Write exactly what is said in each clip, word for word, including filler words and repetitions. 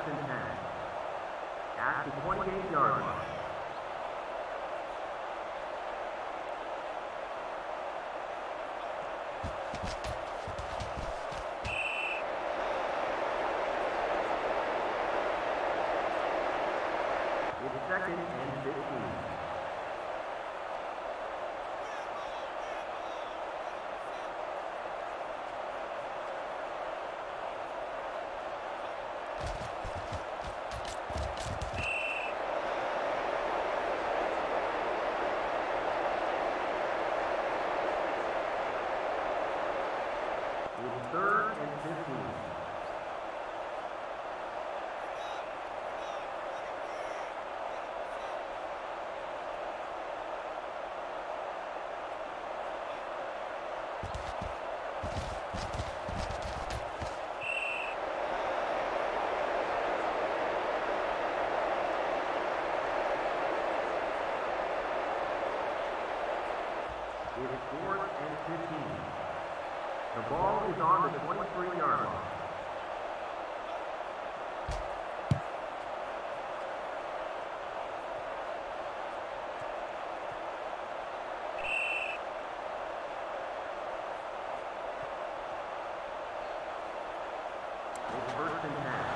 and ten. At the twenty-eight yard line. It's second and fifteen. It's third and fifteen. It's fourth and fifteen. The ball is on the twenty-three yard line. It's first and ten.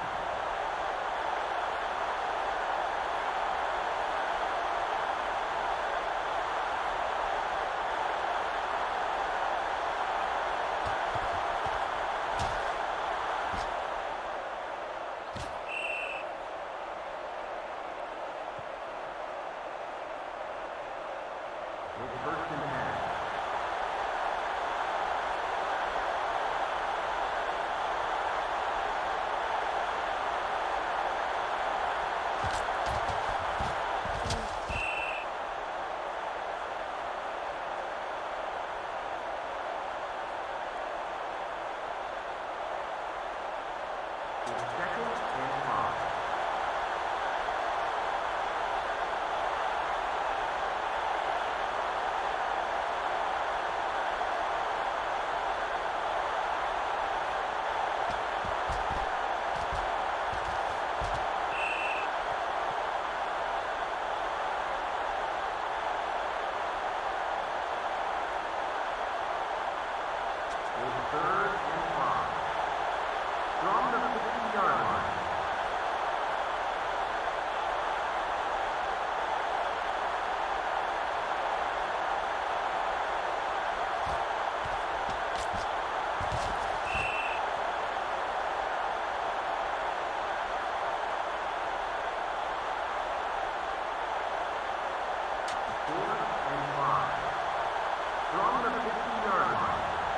It's first and ten. It's second and five. It's third and five. From the fifty yard line. Fourth and five. From the fifty yard line.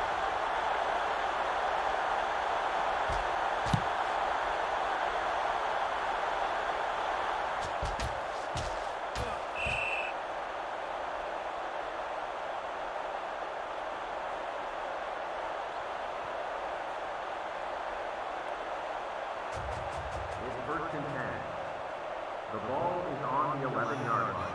It's first and ten. The ball is on the eleven yard line.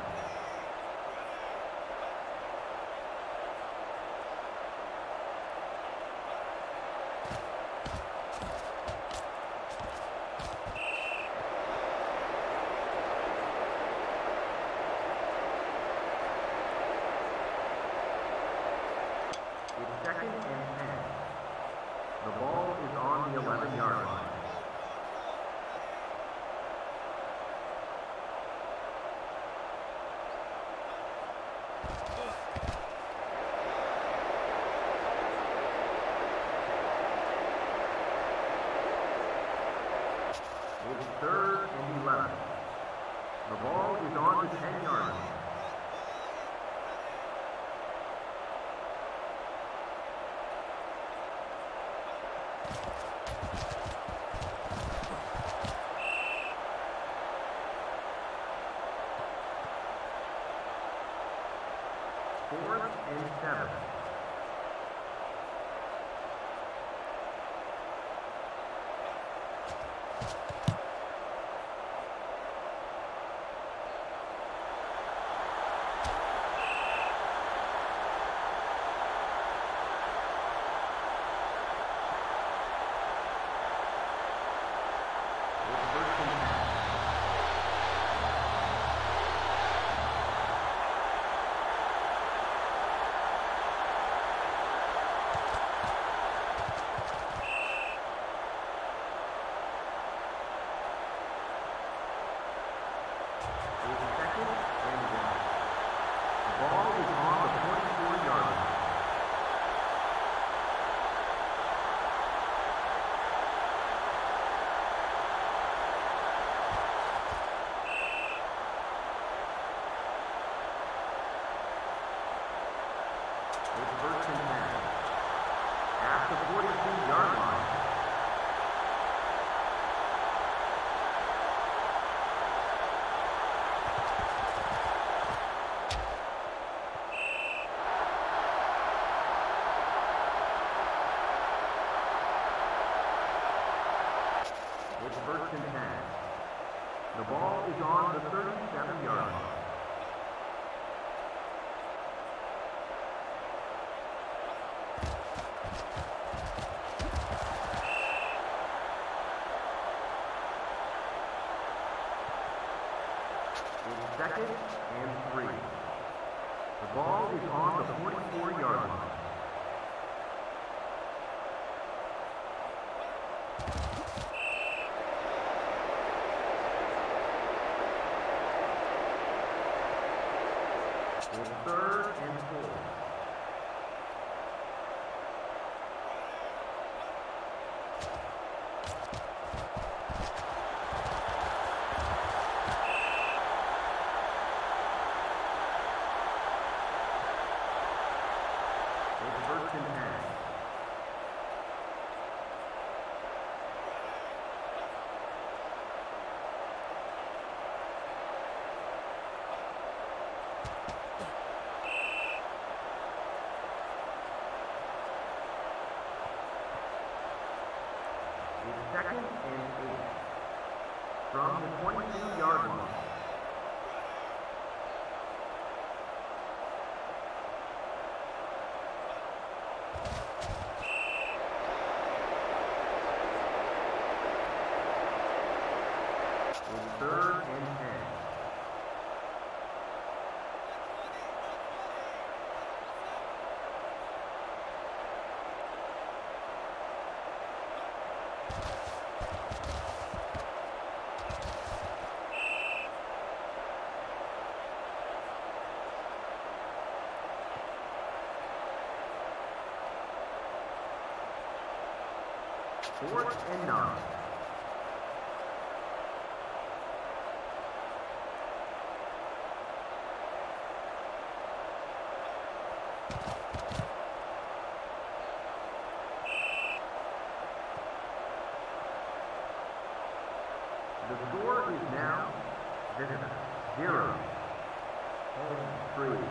It's second and ten. The ball is on the eleven yard line. It's third and eleven. The ball is on the ten yard line. Fourth and seven. It's first first and ten. The ball is on the thirty-seven yard line. It's second and three. The ball is on the forty-four yard line. It's third and four. It's first and ten. It's second and eight. From the twenty-two yard line. It's third and ten. Fourth and nine. The score is now visitor zero, home three.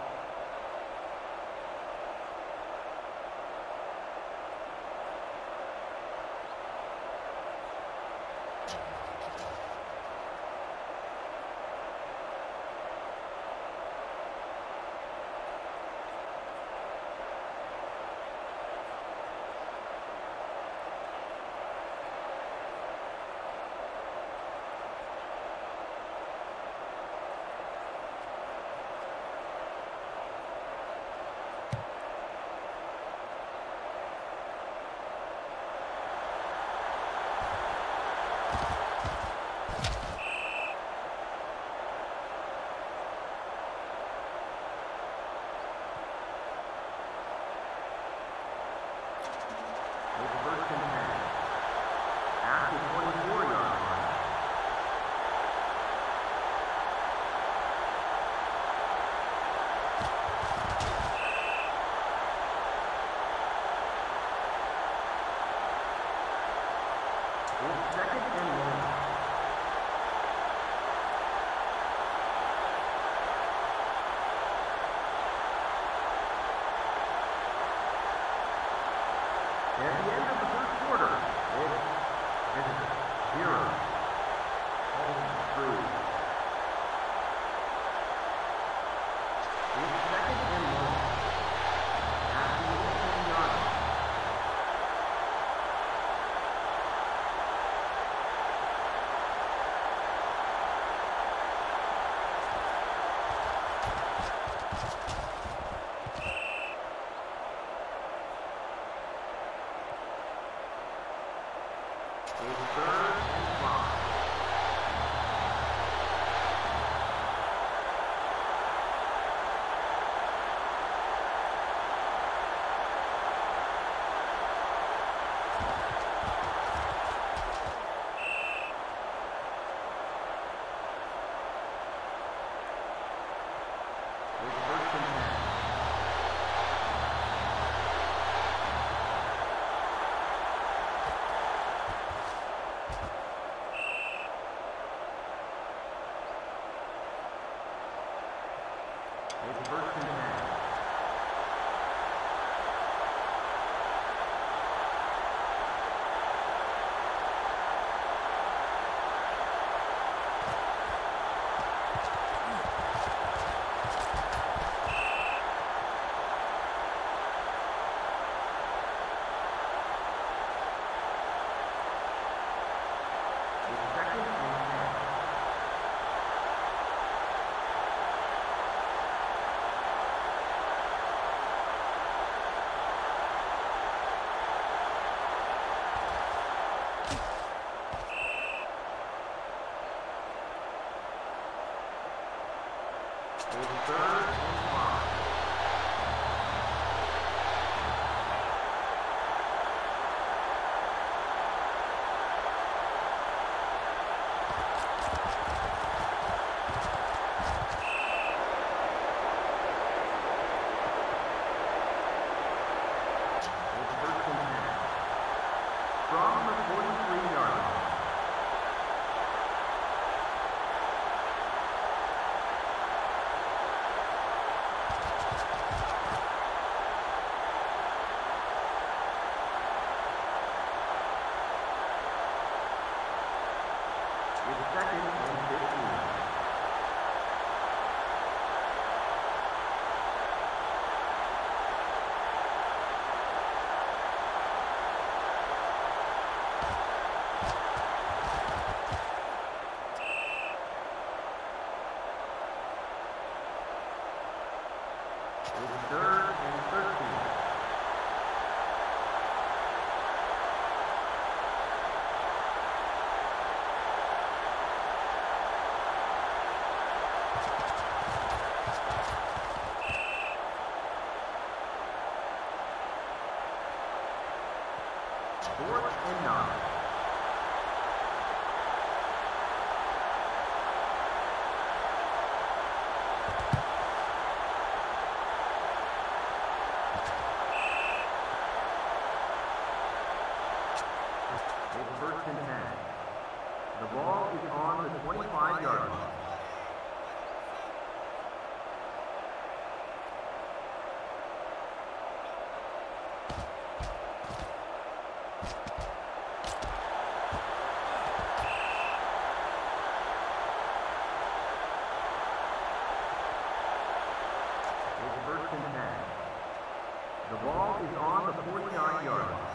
It's first and ten. At the twenty-four yard line. It's second and one. At the end of the first quarter, it's visitor zero, home three. It's second and one. At the eighteen yard line. It's third and five. It's first and ten. from the forty-three yard line. It's second and fifteen. It's third and thirteen. Fourth and nine. It's first and ten. The ball is on the twenty-five yard line. It's first and ten. The ball is on the forty-nine yard line.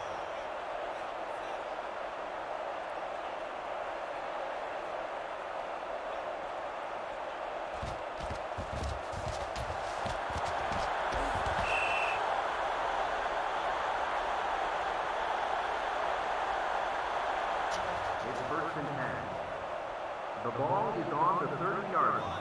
It's first and ten. The ball is on the thirty yard line.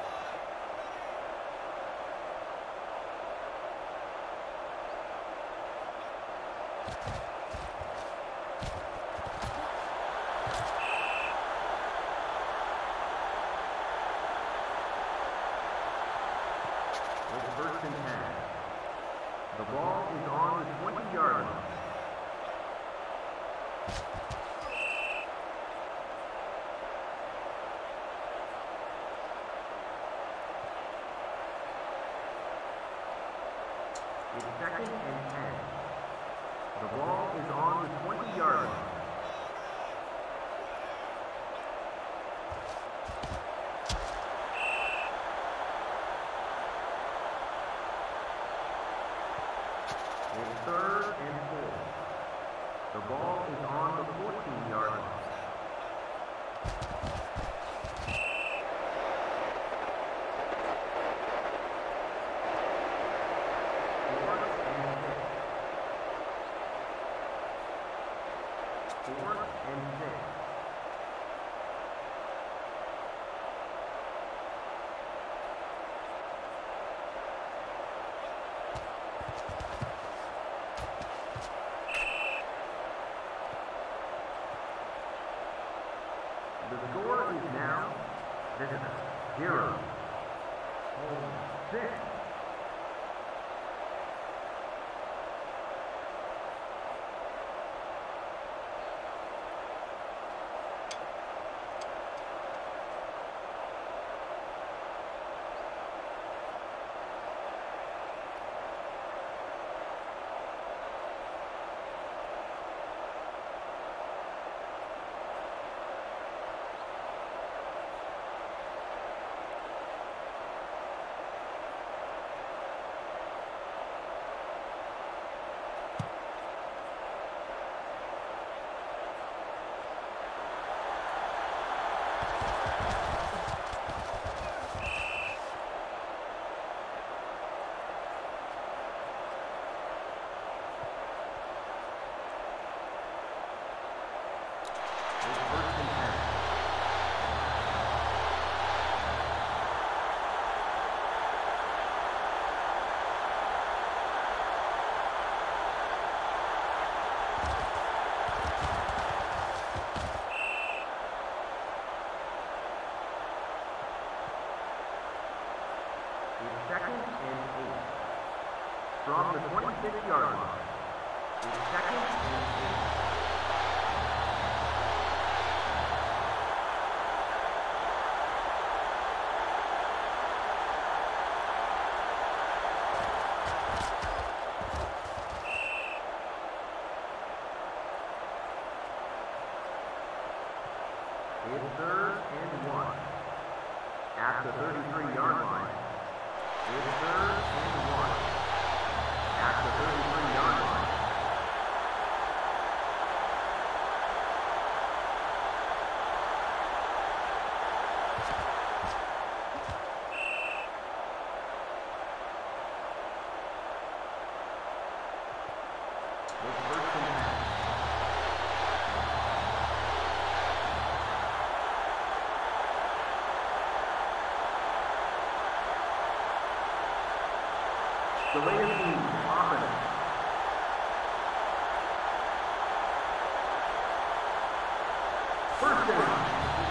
It's first and ten. The ball is on the twenty yard line. It's second and ten. The ball is on the twenty yard line. It's third and four. The ball is on the fourteen yard line. Fourth and six. The score is now visitor zero, home six. Second and eight. From the twenty-six yard line. It's second and eight. It's third and one. At the thirty-three-yard line. It's third and one. At the thirty-three-yard line. The Raiders team offense. First down.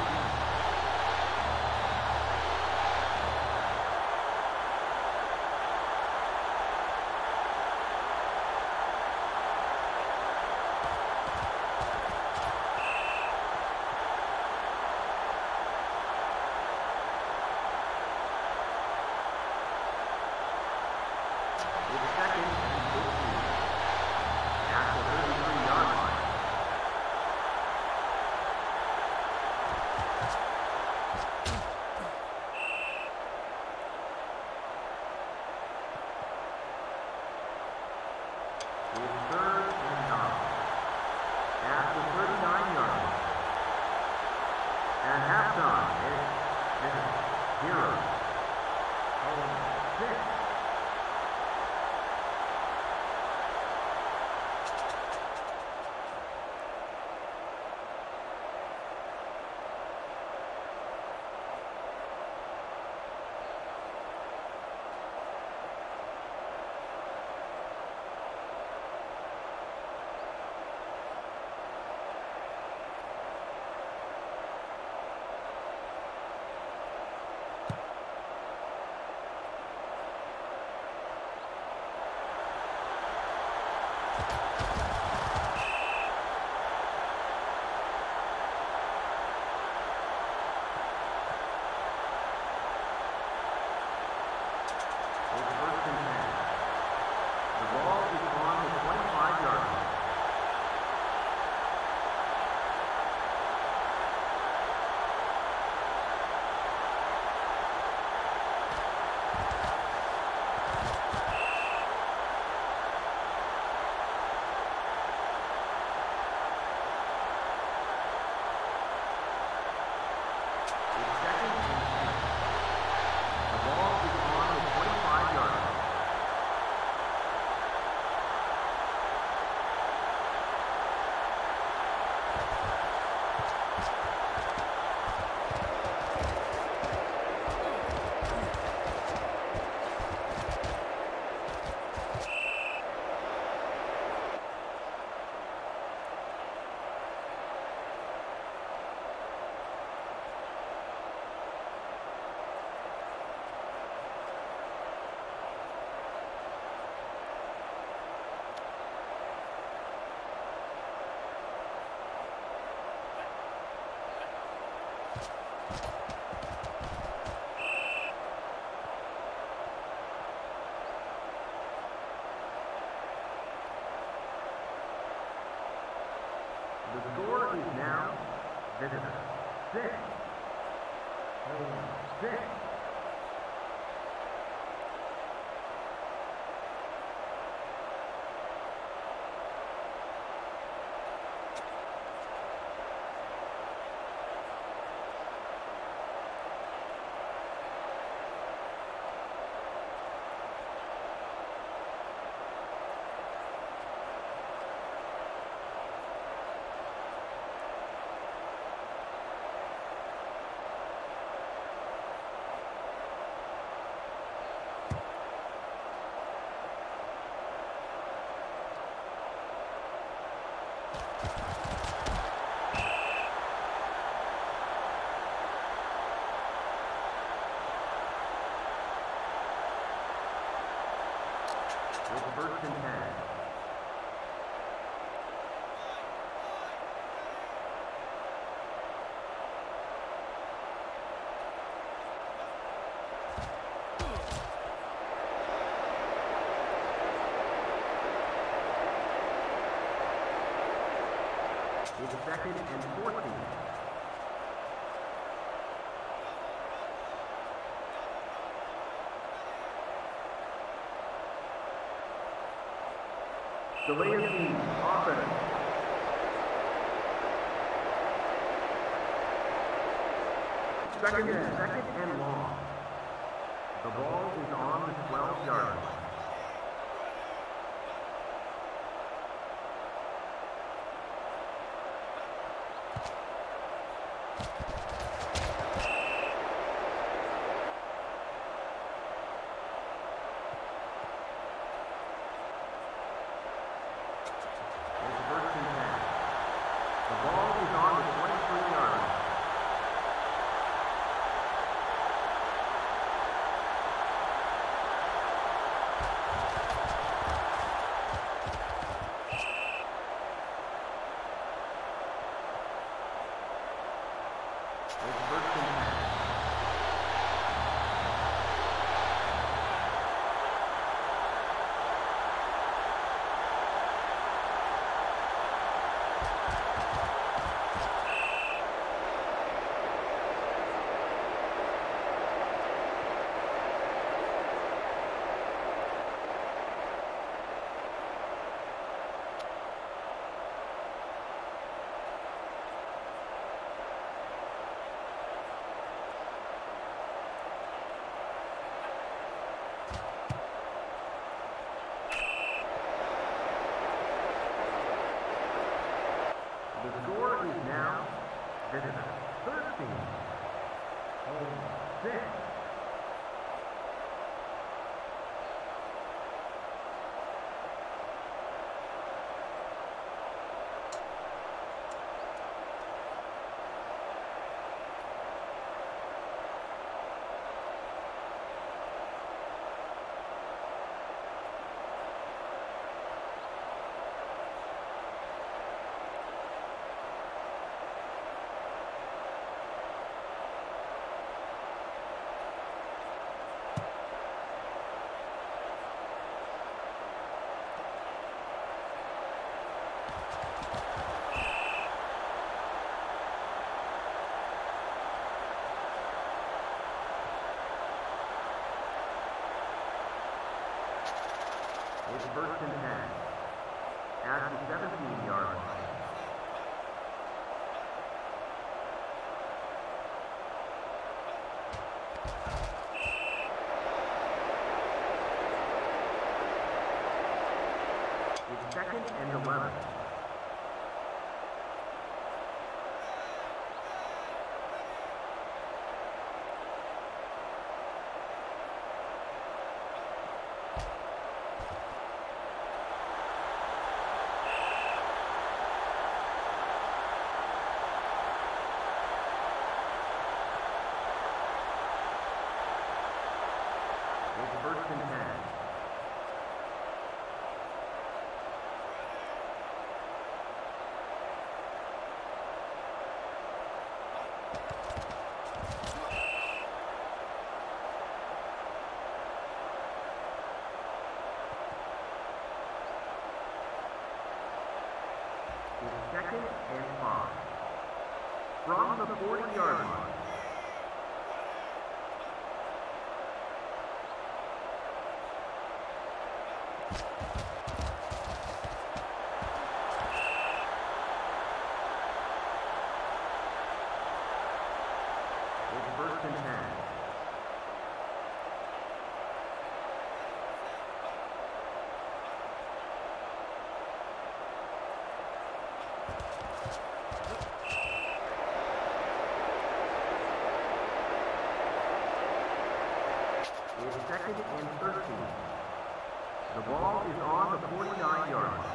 The score is now Visitor six. Home six. With first and ten. With second and fourteen. Delay of game, offense. Second and second and long. The ball is on the twelve-yard line. The score is now Visitor thirteen, Home six. It's first and ten at the seventeen-yard line. It's second and eleven. First and ten. It's second and five. From the forty-yard line. First and ten. It's second and thirteen. The ball is on the forty-nine-yard line.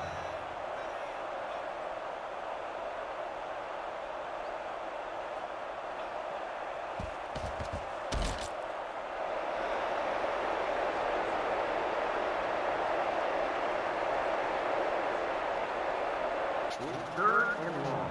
It's third and long.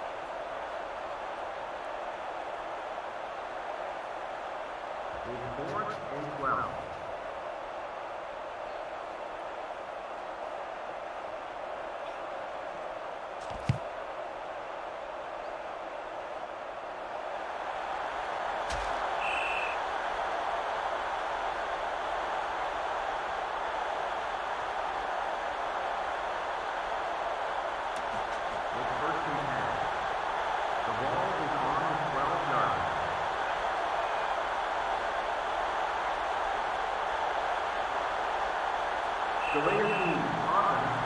It's fourth and twelve. The Laser team, offense.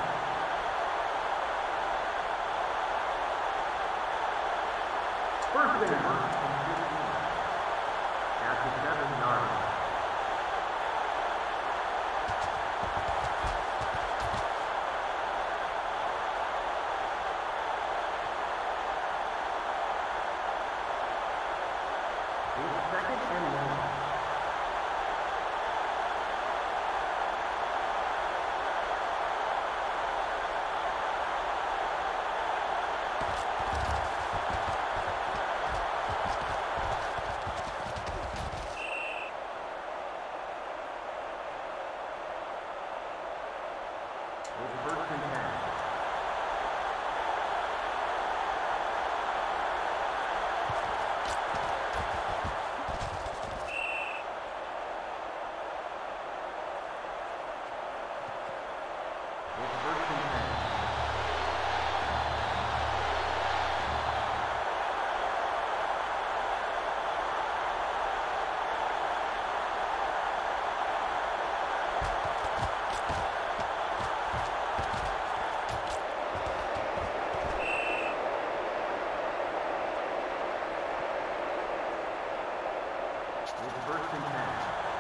First down and fifteen. At the seven yard line. It's second and long. First and ten.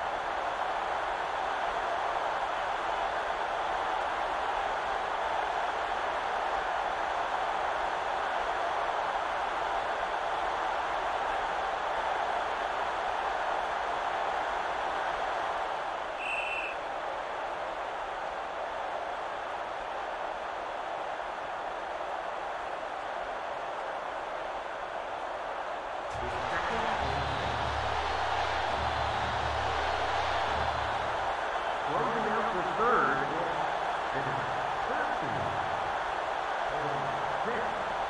Closing out the third, it is thirteen and six.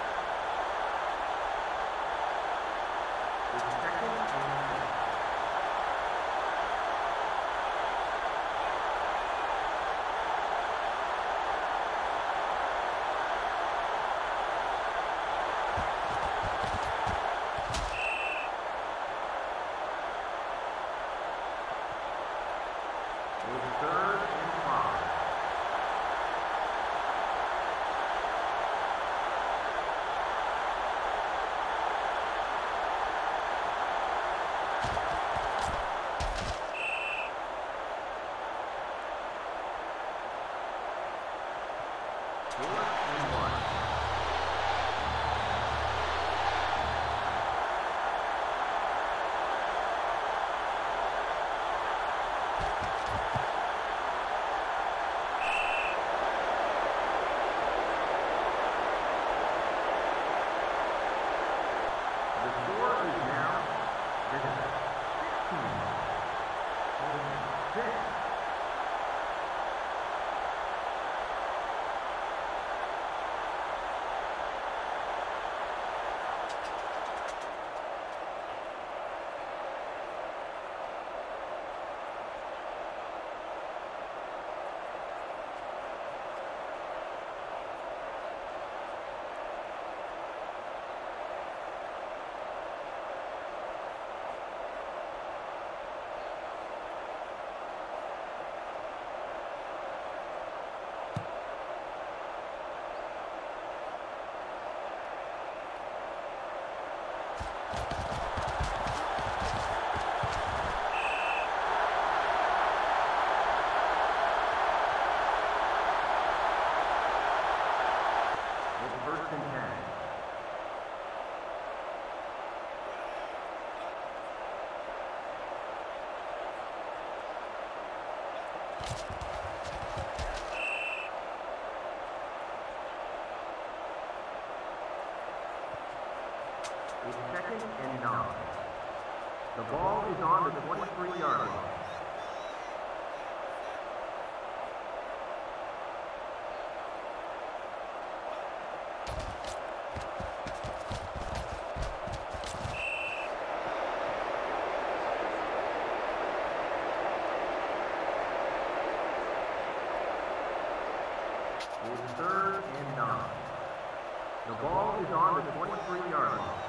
The second and six. Third and five. Fourth and one. The score is now sixteen and six. First and ten. It's second and nine. The ball is on the twenty-three yard line. It's third and nine. The ball is on the twenty-three yard line.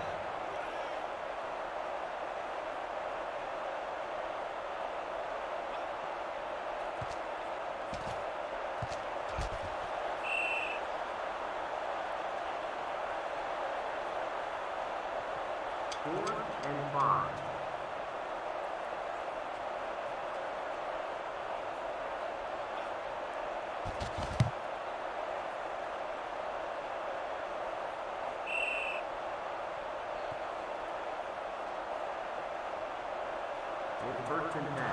Fourth and five. It's first and ten.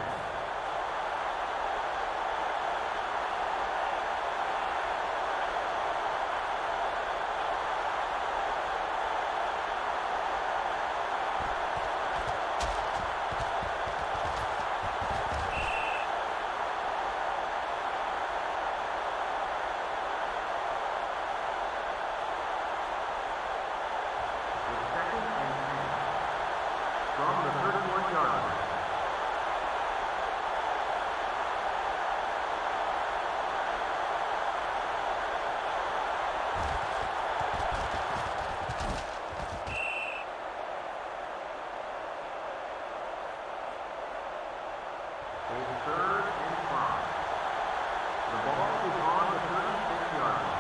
It's second and ten. From the thirty-one yard line. It's third and five. The ball is on the thirty-six yard line.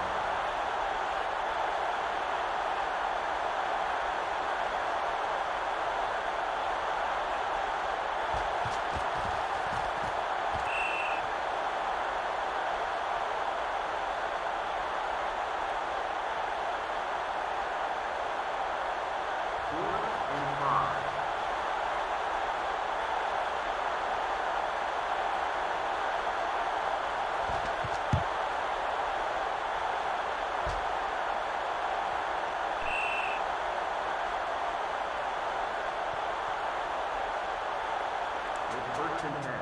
Fourth and five. It's first and ten.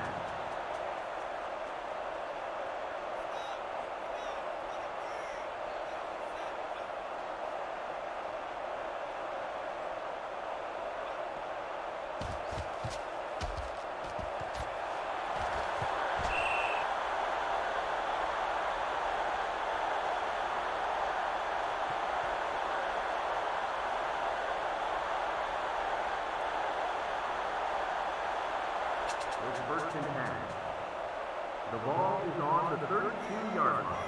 It's first and ten. The ball is on the thirty-two yard line.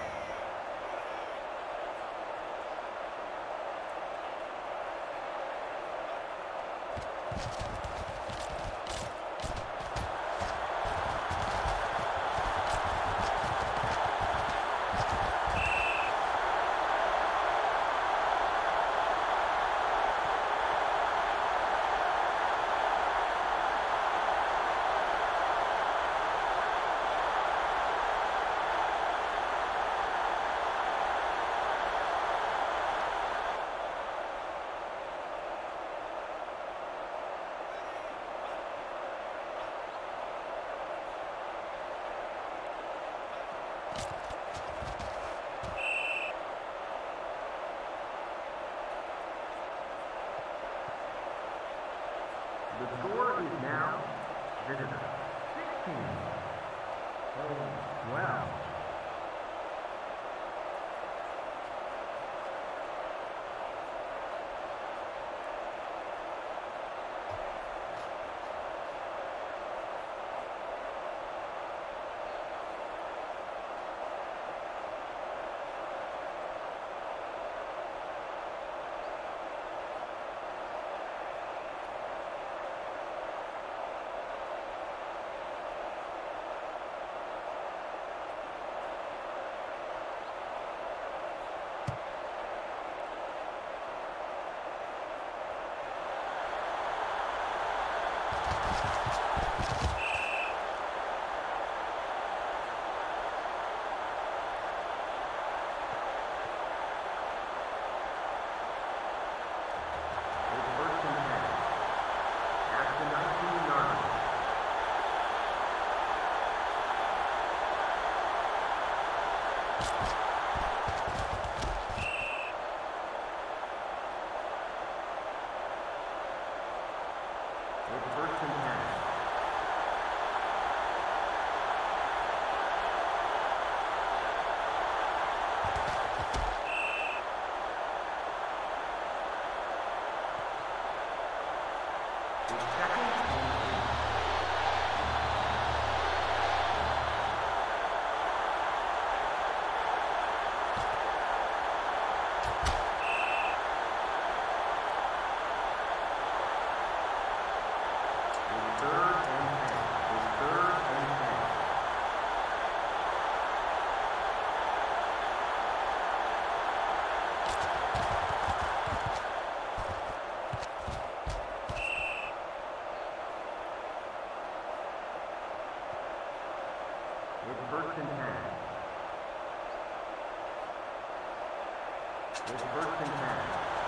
The score is now visitor sixteen, home twelve. It's first and ten. It's second and eight. It's third and ten. It's third and ten. It's first and ten. It's first and ten.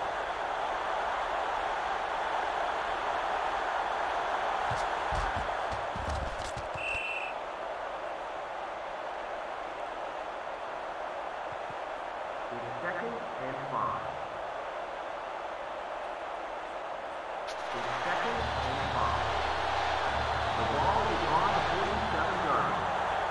It's second and five. It's second and five. The ball is on the forty-seven yard line.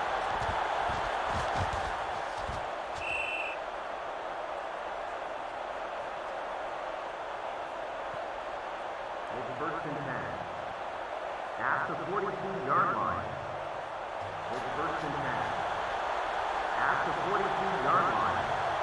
It's first and ten. At the forty-two yard line. It's first and ten. At the forty-two yard line.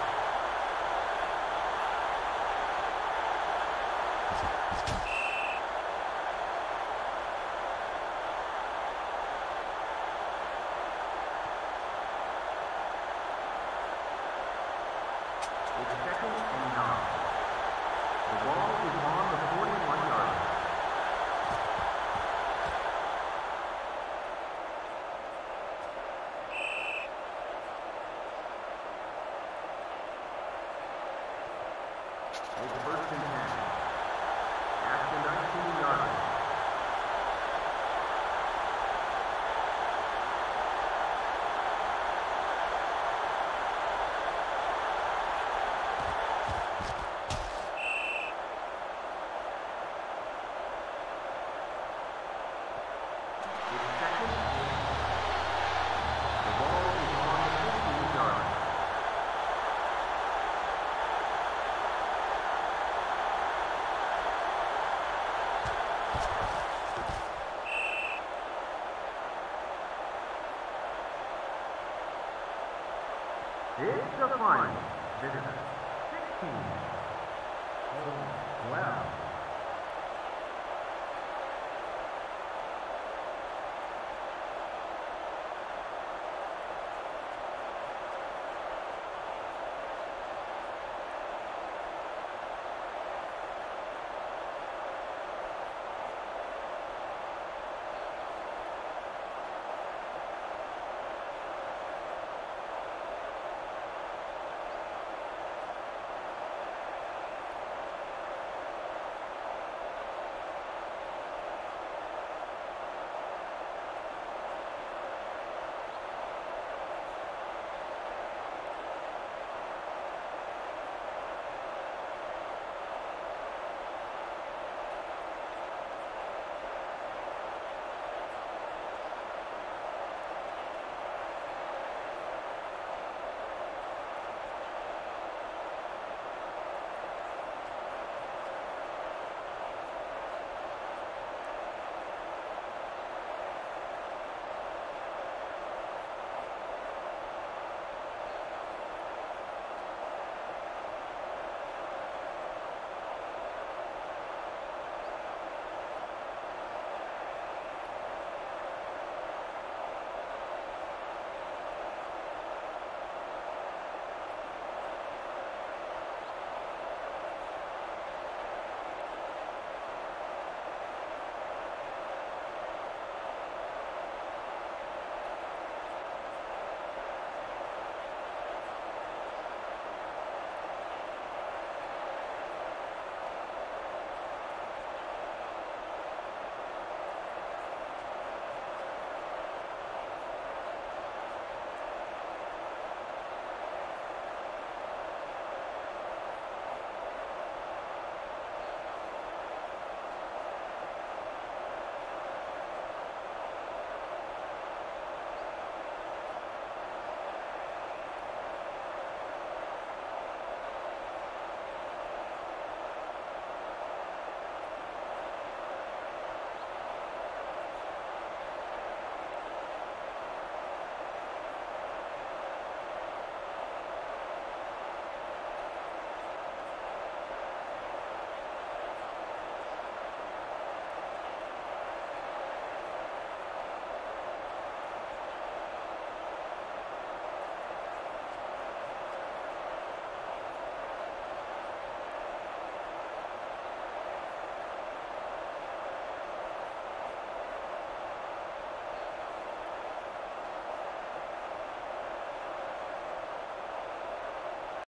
It's second and nine. The ball is on the forty-one yard line. It's first and ten. At the nineteen yard line. It's second and eight. The ball is on the fifteen yard line. It's the final. This is sixteen. twelve.